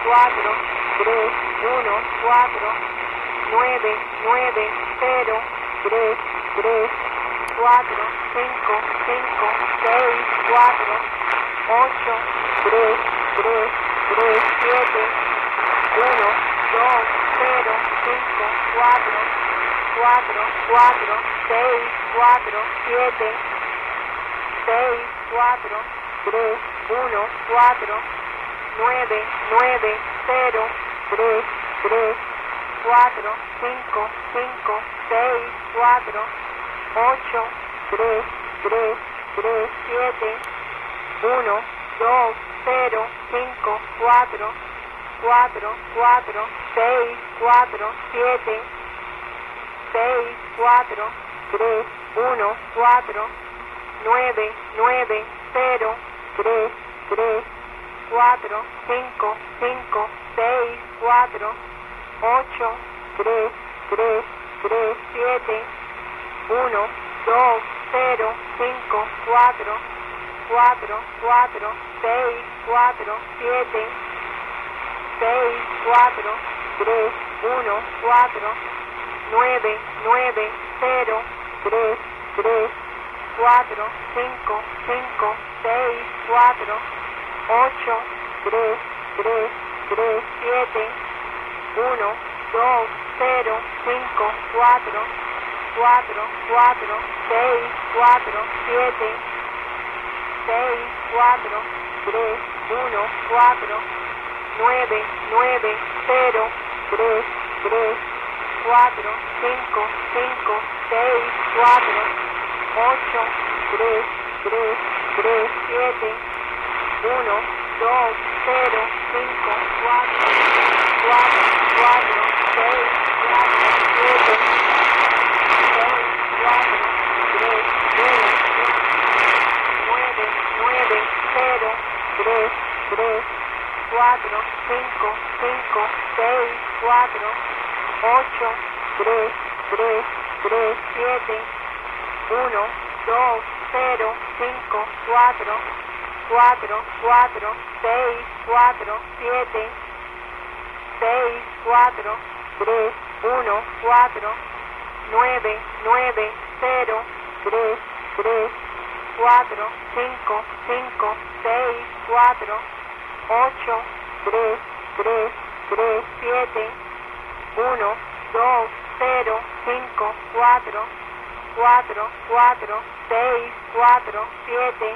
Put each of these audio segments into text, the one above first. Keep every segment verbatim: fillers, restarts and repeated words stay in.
cuatro, tres, uno, cuatro, nueve, nueve, cero, tres, tres, cuatro, cinco, cinco, seis, cuatro, ocho, tres, tres, tres, siete, uno, dos, cero, cinco, cuatro, cuatro, cuatro, seis, cuatro, siete, seis, cuatro, tres, uno, cuatro, nueve, nueve, cero, tres, tres, cuatro, cinco, cinco, seis, cuatro, ocho, tres, tres, tres, siete, uno, dos, cero, cinco, cuatro, cuatro, cuatro, seis, cuatro, siete, seis, cuatro, tres, uno, cuatro, nueve, nueve, cero, tres, tres, cuatro, cinco, cinco, seis, cuatro, ocho, tres, tres, tres, siete, uno, dos, cero, cinco, cuatro, cuatro, cuatro, seis, cuatro, siete, seis, cuatro, tres, uno, cuatro, nueve, nueve, cero, tres, tres, cuatro, cinco, cinco, seis, cuatro, ocho, tres, tres, tres, siete, uno, dos, cero, cinco, cuatro, cuatro, cuatro, seis, cuatro, siete, seis, cuatro, tres, uno, cuatro, nueve, nueve, cero, tres, tres, cuatro, cinco, cinco, seis, cuatro, ocho, tres, tres, tres, siete, uno, dos, cero, cinco, cuatro, cuatro, cuatro, seis, cuatro, siete, seis, cuatro, tres, uno, nueve, nueve, cero, tres, tres, cuatro, cinco, cinco, seis, cuatro, ocho, tres, tres, tres, siete, uno, dos, cero, cinco, cuatro, cuatro, cuatro, seis, cuatro, siete, seis, cuatro, tres, uno, cuatro, nueve, nueve, cero, tres, tres, cuatro, cinco, cinco, seis, cuatro, ocho, tres, tres, tres, siete, uno, dos, cero, cinco, cuatro, cuatro, cuatro, seis, cuatro, siete,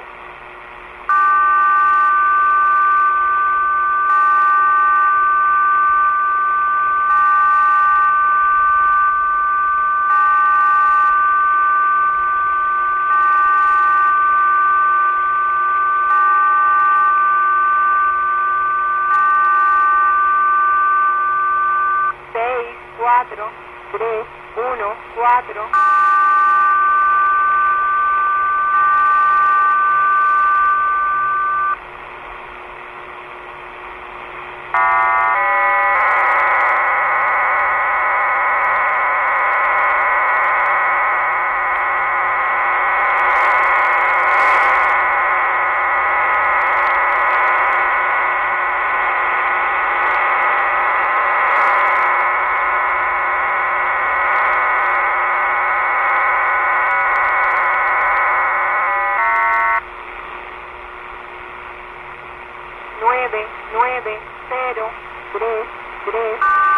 seis, cuatro, tres, uno, cuatro. nueve, nueve, cero, tres, tres.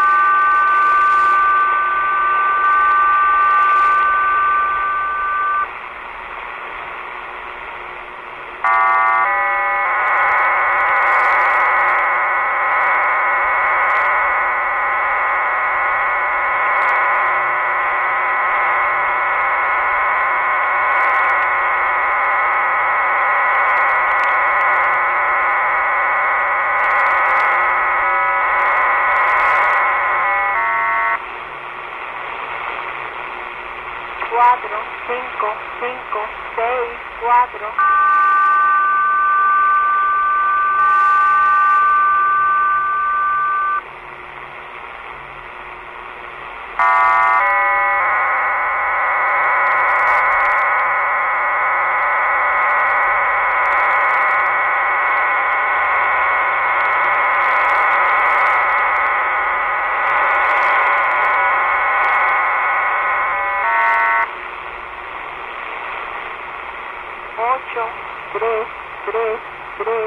Cuatro, cinco, cinco, seis, cuatro.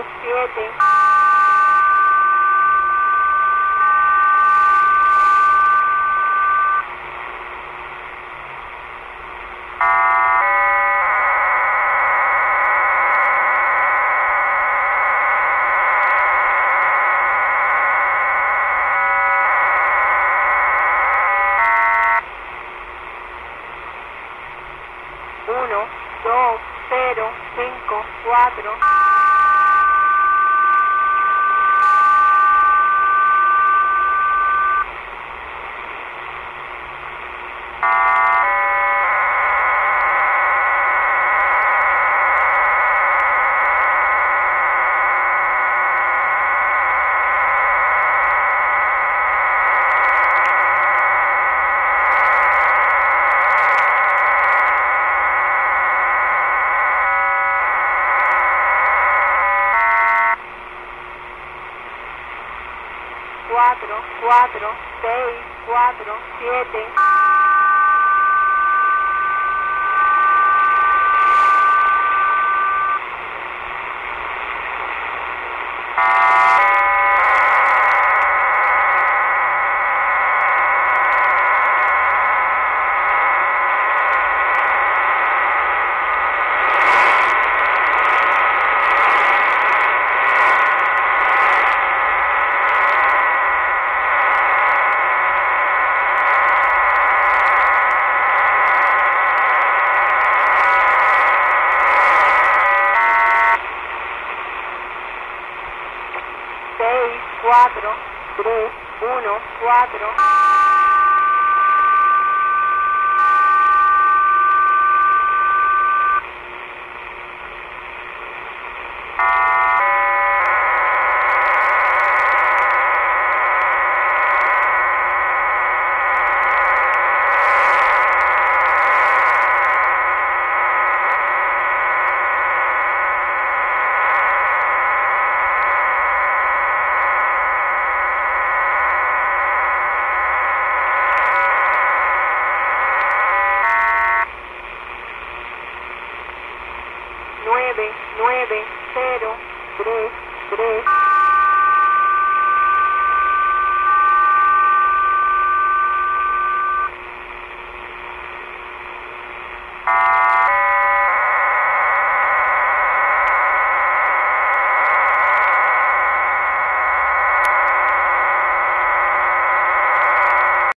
siete. Uno, dos, cero, cinco, cuatro. Cuatro, cuatro, seis, cuatro, siete. Seis, cuatro, tres, uno, cuatro. Nueve, nueve, cero, tres, tres.